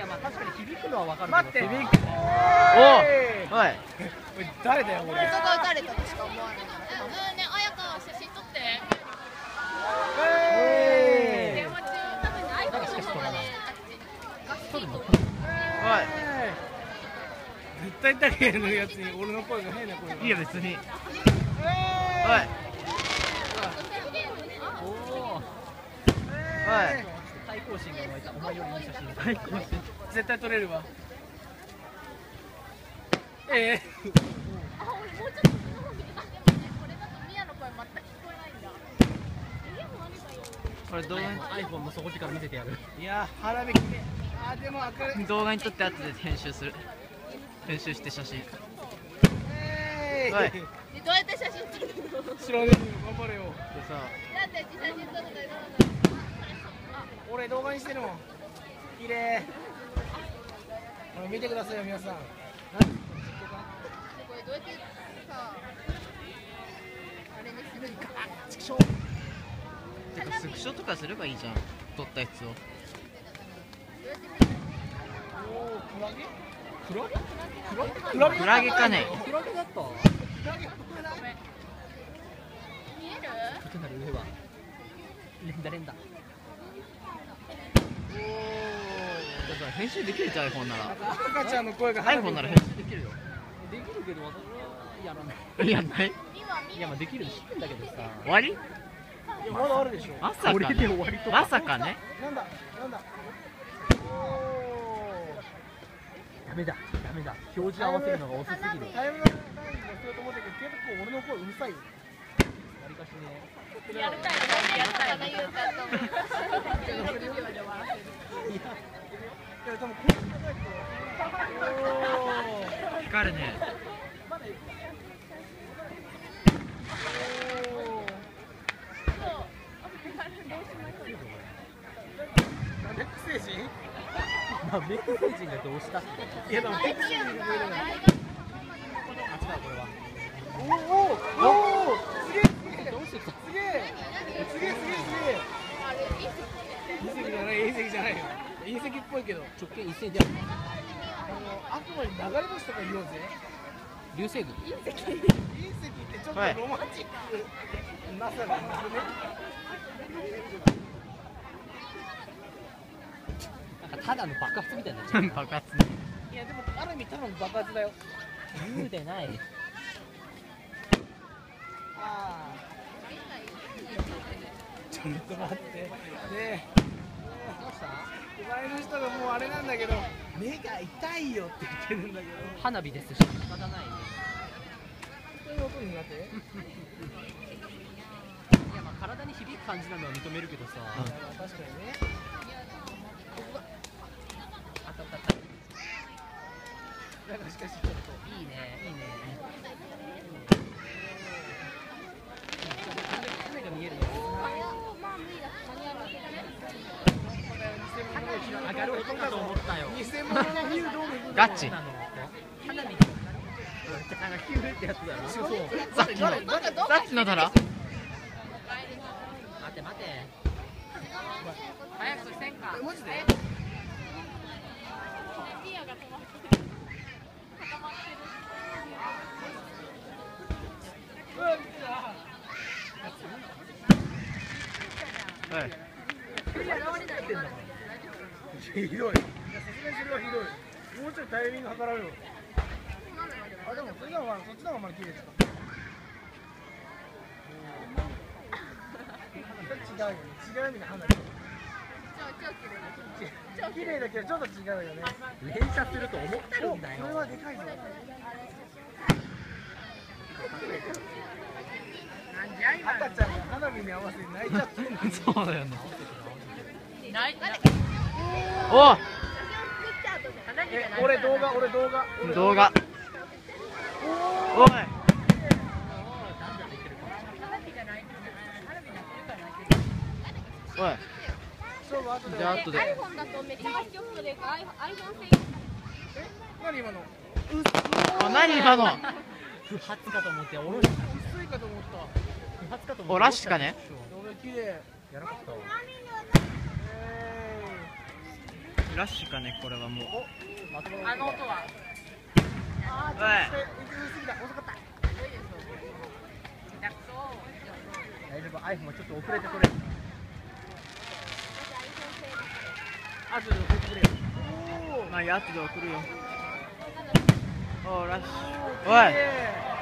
やまあ確かに響くのはわかる待ってけどさ。 響く。 おい。 誰だよ俺。 人が撃たれたとしか思わないから。ね、綾香写真撮って。電話中多分ね、iPhone の方がね、撮るの。 絶対誰がのやつに俺の声が変な声が。 いいよ別に。 対抗心が湧いた。お前よりいい写真。 対抗心。 絶対撮れるわ。 あ、俺もうちょっとその方見てた。でもね、これだとミヤの声全く聞こえないんだ。 これ動画に iPhone の底力見せてやる。 いや花火きれい。あでも明るい。 動画に撮って後で編集する。編集して写真。 はい。 でどうやって写真撮るの？ 知らねえよ頑張れよ。 でさ。 だって写真撮るのよ。 俺動画にしてるもん。綺麗。ほら見てくださいよ皆さん。 これどうやってさ、あれにするの？ てかスクショとかすればいいじゃん。撮ったやつを。 クラゲクラゲかね。 クラゲだった。 見える？ ことなる上は連打。 編集できるじゃん iPhone なら。 赤ちゃんの声が iPhone なら編集できるよ。 できるけど私はやらない。 やんない？ いやまあできるの知ってんだけどさ。 終わり？ いやまだあるでしょ。 まさかこれで終わりとかまさかね。 なんだ。 ダメだ。表示合わせるのが遅すぎる。 タイムラインがすると思ったけど結構俺の声うるさいよ。 わりかしね。 やりたいよ。やりたいよ。言うたと思う。16秒で終わらせる。 いや多分これじゃないと。 光るね。 メック星人？ まあメック星人がどうしたって。 いやでもメック星人が増えるの。 あ、違うこれは。 おおすげえどうしてきた？ すげえ隕石じゃないよ。隕石っぽいけど直径1センチ。 あくまで流れ星とか言おうぜ。 流星群。 隕石ってちょっとロマンチックなさがあるね。 なんかただの爆発みたいになっちゃう。 爆発。 いやでもある意味ただの爆発だよ。 言うでない。 ああ。ちょっと待って。ねえ。 どうした？ 前の人がもうあれなんだけど目が痛いよって言ってるんだけど。 花火ですし仕方ないね。 そういう音になって。 いやまあ体に響く感じなのは認めるけどさ。 確かにね。 あった。 なんかしかしちょっといいね。船が見えるね。上がる音かと思ったよ。 偽物のフィールドを巡る。 ガチ。 花火。なんかヒューってやつだな。そう。 さっきのだろ。 待て。早くせんか。 マジで？ひどい。さすがにそれはひどい。もうちょいタイミング測られる。あでもそっちの方がまだ綺麗ですか。違うよね。違う意味の花火。綺麗だけどちょっと違うよね。 連射すると思ってるんだよ。 これはでかいぞ。赤ちゃんが花火に合わせて泣いちゃってる。 そうだよね。お俺動画。 おい。じゃあ後で。 iPhone だとめっちゃ発色で iPhone 製。 何今の？ 何今の？ 不発かと思って薄いかと思った。 不発かと思って。 おらしかね。 綺麗。 やらかったわ。 ラッシュかねこれはもう。 あの音はおいすぎた遅かった。 大丈夫、アイフもちょっと遅れて取れる。あとで送ってくれよ。 まあいい後で送るよ。おーラッシュ。おい